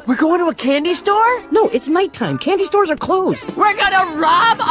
We're going to a candy store? No, it's nighttime. Candy stores are closed. We're gonna rob